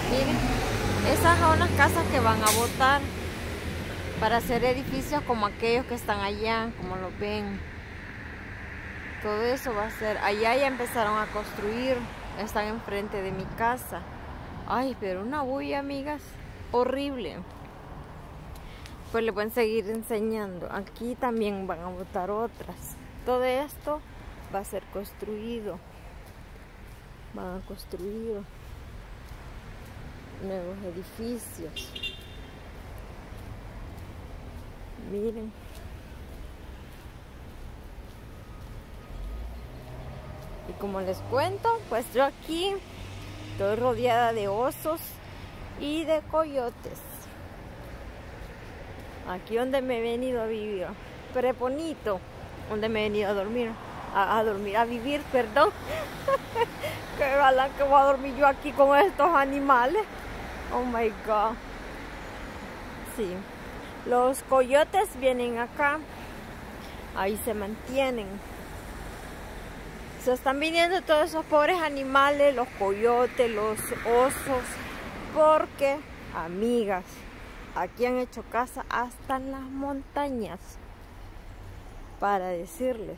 Miren, esas son las casas que van a botar para hacer edificios como aquellos que están allá, como lo ven. Todo eso va a ser. Allá ya empezaron a construir, están enfrente de mi casa. Ay, pero una bulla, amigas, horrible. Pues les voy a seguir enseñando. Aquí también van a botar otras. Todo esto va a ser construido. Van a construir nuevos edificios. Miren. Y como les cuento, pues yo aquí estoy rodeada de osos y de coyotes. Aquí donde me he venido a vivir. Pero es bonito. Donde me he venido a dormir. A vivir, perdón. Que galán que voy a dormir yo aquí con estos animales. Oh my God. Sí. Los coyotes vienen acá. Ahí se mantienen. Se están viniendo todos esos pobres animales, los coyotes, los osos. Porque, amigas, aquí han hecho casa hasta en las montañas. Para decirles.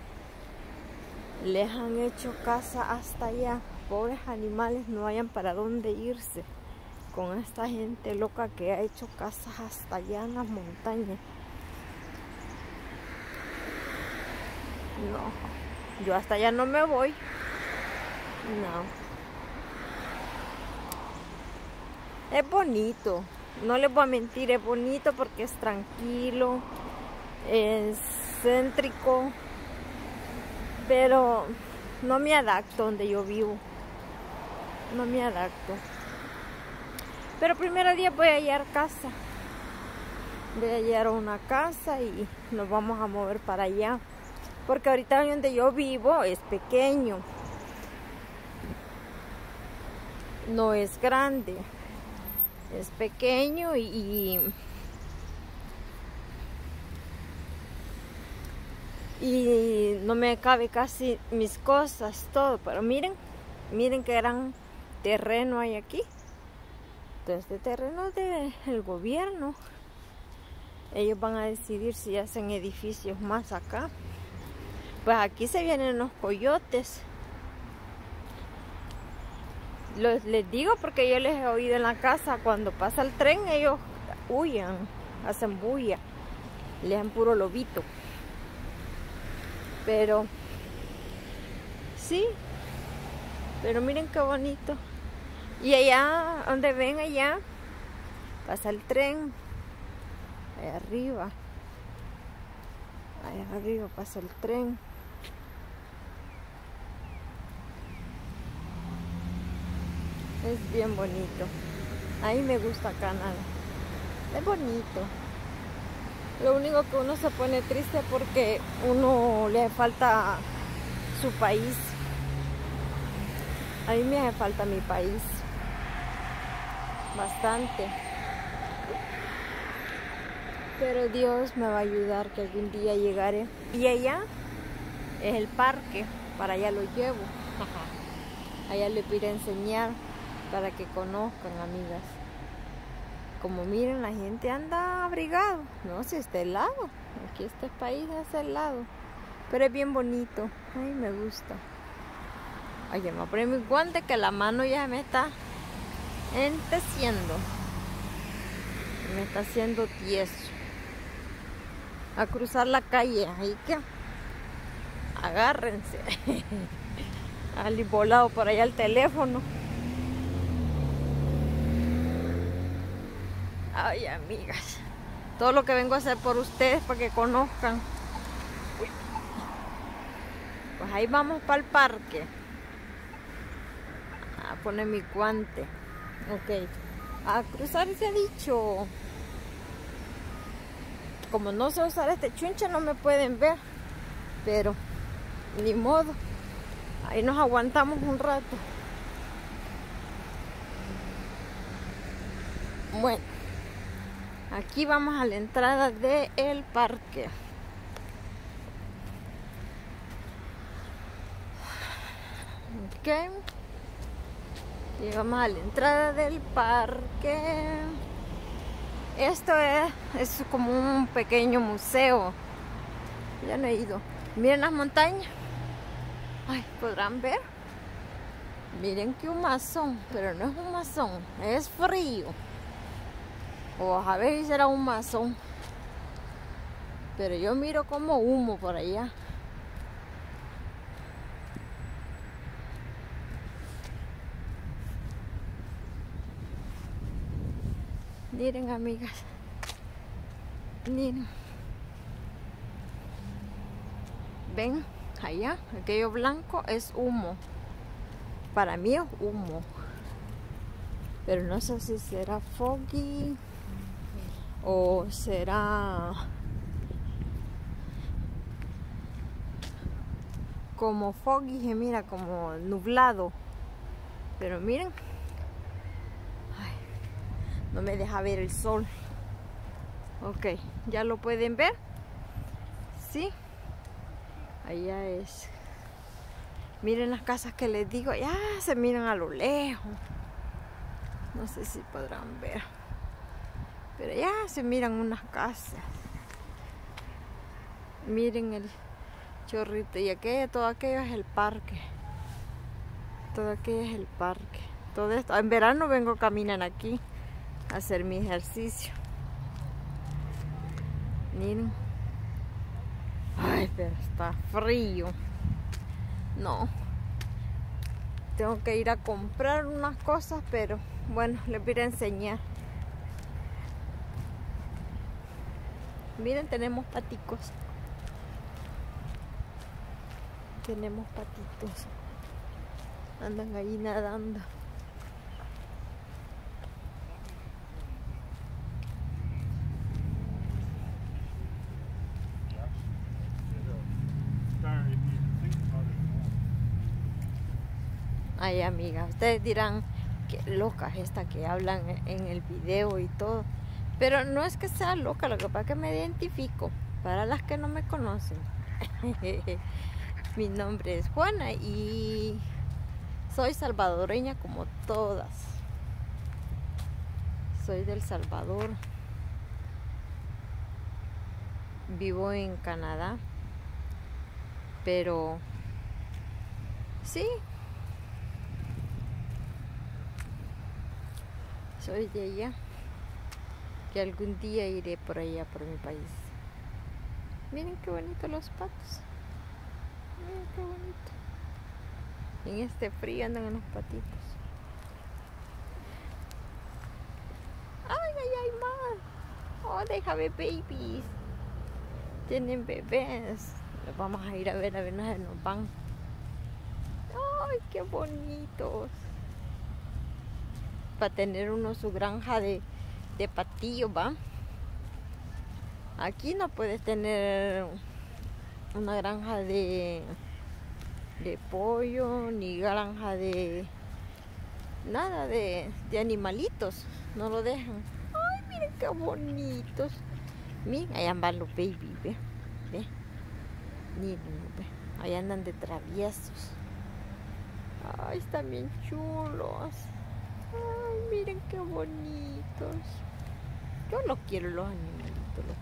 Les han hecho casa hasta allá. Pobres animales no hayan para dónde irse. Con esta gente loca que ha hecho casas hasta allá en las montañas. No, yo hasta allá no me voy. No. Es bonito. No les voy a mentir, es bonito porque es tranquilo. Es céntrico. Pero no me adapto donde yo vivo. No me adapto. Pero primero día voy a hallar casa. Voy a hallar una casa y nos vamos a mover para allá. Porque ahorita donde yo vivo es pequeño. No es grande. Es pequeño y no me cabe casi mis cosas, todo. Pero miren qué gran terreno hay aquí. Este terreno es del gobierno. Ellos van a decidir si hacen edificios más acá. Pues aquí se vienen los coyotes. Les digo porque yo les he oído en la casa. Cuando pasa el tren ellos huyen, hacen bulla. Les dan puro lobito. Pero sí. Pero miren qué bonito. Y allá, donde ven allá, pasa el tren. Allá arriba. Allá arriba pasa el tren. Es bien bonito. A mí me gusta Canadá. Es bonito. Lo único que uno se pone triste porque uno le falta su país. A mí me hace falta mi país. Bastante. Pero Dios me va a ayudar que algún día llegaré. Y allá es el parque. Para allá lo llevo. Allá les voy a enseñar para que conozcan, amigas. Como miren, la gente anda abrigado. No, si está helado. Aquí este país es helado. Pero es bien bonito. Ay, me gusta. Ay, ya me voy a poner mi guante que la mano ya me está enteciendo. Me está haciendo tieso. A cruzar la calle. Ahí que agárrense. Al volado por allá el teléfono. Ay, amigas. Todo lo que vengo a hacer por ustedes para que conozcan. Pues ahí vamos para el parque. A poner mi guante. Ok. A cruzar ese dicho. Como no sé usar este chunche no me pueden ver. Pero ni modo. Ahí nos aguantamos un rato. Bueno. Aquí vamos a la entrada del parque. Ok. Llegamos a la entrada del parque. Esto es como un pequeño museo. Ya no he ido. Miren las montañas. Ay, podrán ver. Miren qué humazón, pero no es humazón, es frío. O a ver si será humazón. Pero yo miro como humo por allá. Miren, amigas. Miren. Ven, allá, aquello blanco es humo. Para mí es humo. Pero no sé si será foggy o será como foggy, que mira, como nublado. Pero miren. Ay, no me deja ver el sol. Ok, ¿ya lo pueden ver? Sí. Allá es. Miren las casas que les digo, ya se miran a lo lejos. No sé si podrán ver. Pero ya se miran unas casas. Miren el chorrito. Y aquello, todo aquello es el parque. Todo aquello es el parque. Todo esto. En verano vengo a caminar aquí a hacer mi ejercicio. Miren. Ay, pero está frío. No. Tengo que ir a comprar unas cosas, pero bueno, les voy a enseñar. Miren, tenemos paticos. Tenemos patitos. Andan ahí nadando. Ay, amiga, ustedes dirán que loca es esta que hablan en el video y todo. Pero no es que sea loca, lo que pasa es que me identifico. Para las que no me conocen. Mi nombre es Juana y soy salvadoreña como todas. Soy del Salvador. Vivo en Canadá. Pero sí. Soy de allá. Que algún día iré por allá, por mi país. Miren qué bonitos los patos. Miren qué bonito. En este frío andan unos patitos. Ay, ay, ay, más. Oh, déjame babies. Tienen bebés. Los vamos a ir a ver si nos van. Ay, qué bonitos. Para tener uno su granja de patillos, ¿va? Aquí no puedes tener una granja de pollo, ni granja de nada de animalitos. No lo dejan. Ay, miren qué bonitos. Miren, allá van los babies, ¿ve? ¿Ve? Miren, ¿ve? Allá andan de traviesos. Ay, están bien chulos. Ay, miren qué bonitos. Yo los quiero, los animalitos, los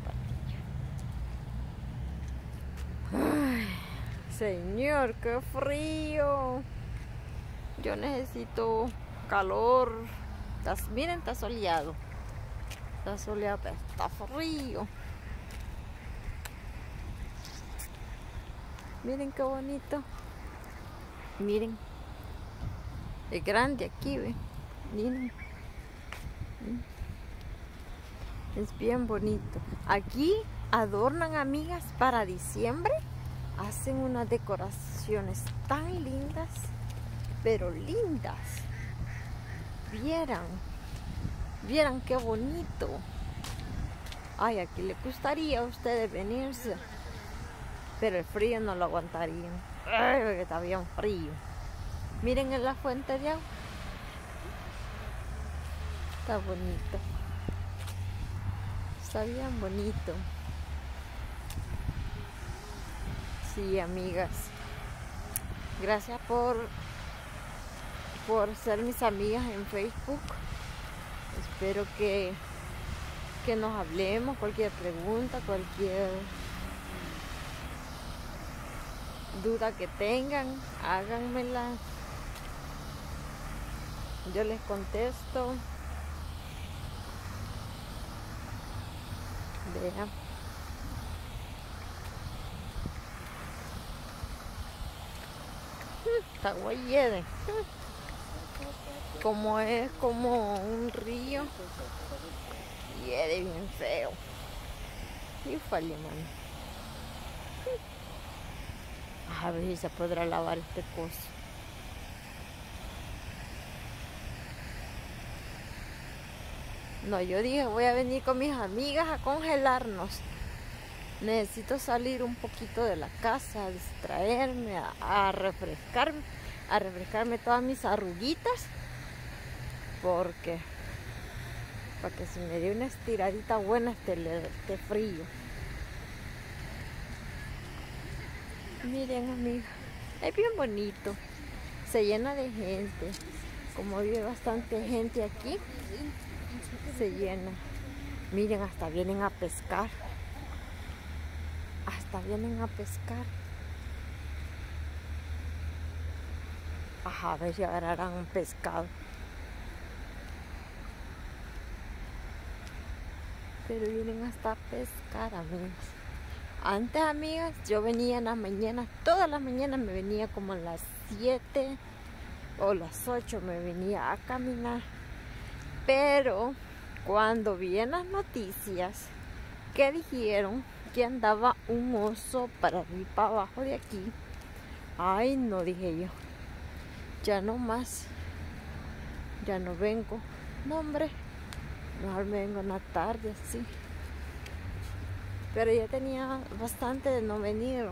patillos. Ay, señor, qué frío. Yo necesito calor. Miren, está soleado. Está soleado, pero está frío. Miren qué bonito. Miren. Es grande aquí, ¿ve? Miren. Es bien bonito. Aquí adornan, amigas, para diciembre. Hacen unas decoraciones tan lindas, pero lindas. Vieran qué bonito. Ay, aquí le gustaría a ustedes venirse, pero el frío no lo aguantarían. Ay, porque está bien frío. Miren en la fuente de agua. Está bonito. Está bien bonito. Sí, amigas. Gracias por por ser mis amigas en Facebook. Espero que nos hablemos, cualquier pregunta, cualquier duda que tengan, háganmela. Yo les contesto. Vean. Está guayede. Como es como un río. Hiede bien feo. Y falle, mano. A ver si se podrá lavar este coso. No, yo dije voy a venir con mis amigas a congelarnos. Necesito salir un poquito de la casa, a distraerme, a refrescarme todas mis arruguitas. Porque para que se me dé una estiradita buena este frío. Miren, amiga, es bien bonito. Se llena de gente. Como vive bastante gente aquí, se llena. Miren, hasta vienen a pescar. Hasta vienen a pescar. Ajá, a ver si agarrarán un pescado. Pero vienen hasta a pescar, amigas. Antes, amigas, yo venía en las mañanas, todas las mañanas me venía como a las 7 o las 8 me venía a caminar. Pero cuando vi en las noticias que dijeron que andaba un oso para arriba y para abajo de aquí, ay no, dije yo, ya no más, ya no vengo. No, hombre, mejor me vengo en la tarde así. Pero ya tenía bastante de no venir.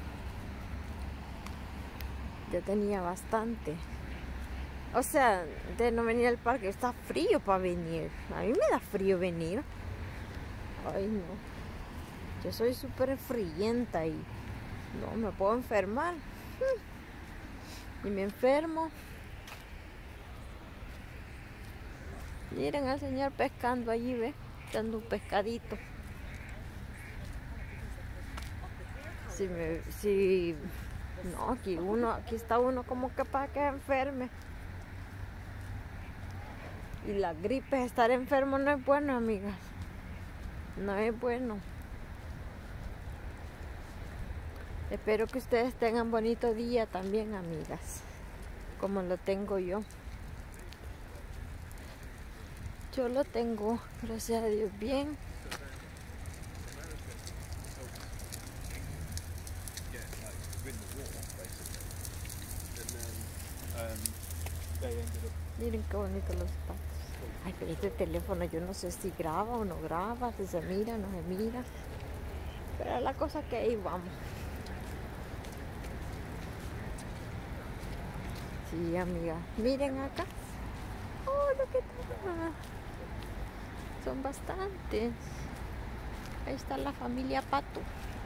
Ya tenía bastante. O sea, de no venir al parque. Está frío para venir. A mí me da frío venir. Ay, no. Yo soy súper frienta y no me puedo enfermar. Y me enfermo. Miren al señor pescando allí, ¿ve? Dando un pescadito. No, aquí está uno como que para que enferme. Y la gripe, estar enfermo no es bueno, amigas. No es bueno. Espero que ustedes tengan bonito día también, amigas. Como lo tengo yo. Yo lo tengo, gracias a Dios, bien. Miren qué bonitos los zapatos. Ay, pero este teléfono yo no sé si graba o no graba, si se mira, no se mira. Pero la cosa que ahí vamos. Sí, amiga. Miren acá. Oh, lo que tal. Son bastantes. Ahí está la familia Pato.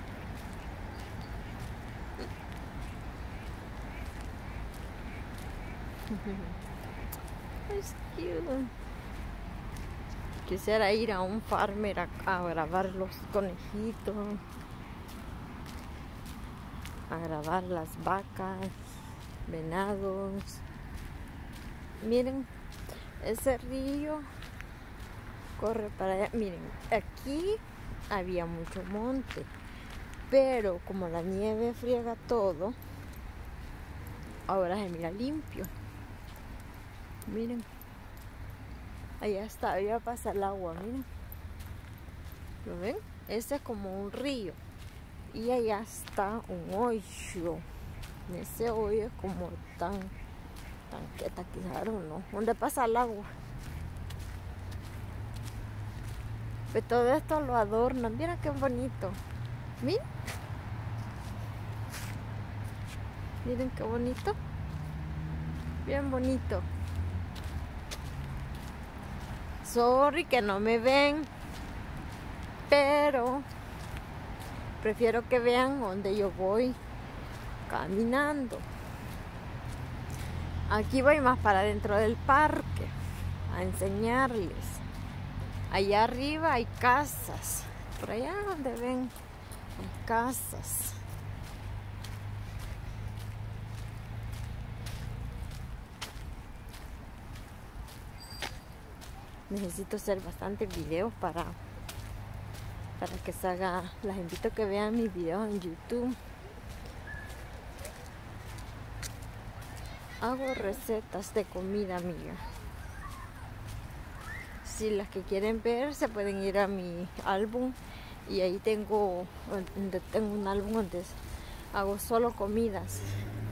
Es cute. Quisiera ir a un farmer a grabar los conejitos, a grabar las vacas, venados. Miren, ese río corre para allá. Miren, aquí había mucho monte, pero como la nieve friega todo, ahora se mira limpio. Miren, allá está, allá pasa el agua, miren. ¿Lo ven? Ese es como un río. Y allá está un hoyo. Ese hoyo es como tanqueta quizás, ¿no? Donde pasa el agua. Pero todo esto lo adornan. Miren qué bonito. Miren. Miren qué bonito. Bien bonito. Sorry que no me ven, pero prefiero que vean donde yo voy caminando. Aquí voy más para dentro del parque a enseñarles. Allá arriba hay casas. Por allá donde ven hay casas. Necesito hacer bastantes videos para que salga. Las invito a que vean mis videos en YouTube. Hago recetas de comida, amiga. Si las que quieren ver se pueden ir a mi álbum y ahí tengo un álbum donde hago solo comidas.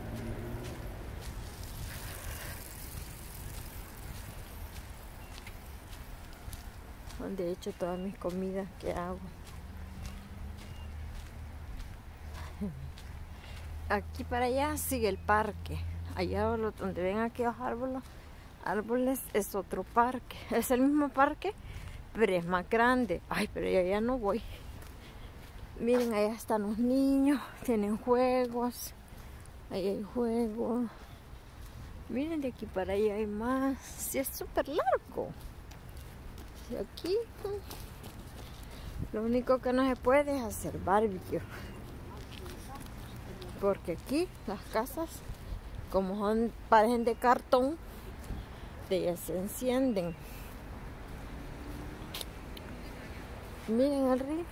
Donde he hecho todas mis comidas que hago. Aquí para allá sigue el parque. Allá donde ven aquellos árboles es otro parque. Es el mismo parque, pero es más grande. Ay, pero yo ya no voy. Miren, allá están los niños, tienen juegos. Ahí hay juegos. Miren, de aquí para allá hay más. Sí, es súper largo. Y aquí lo único que no se puede es hacer barbecue. Porque aquí las casas, como parecen de cartón, ellas se encienden. Miren el río.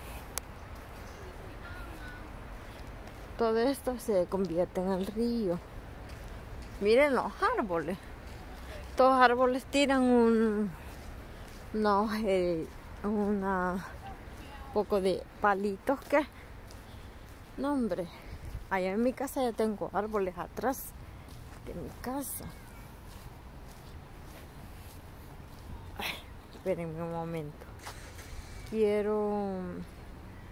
Todo esto se convierte en el río. Miren los árboles. Todos los árboles tiran un poco de palitos que... No, hombre. Allá en mi casa ya tengo árboles atrás de mi casa. Ay, espérenme un momento. Quiero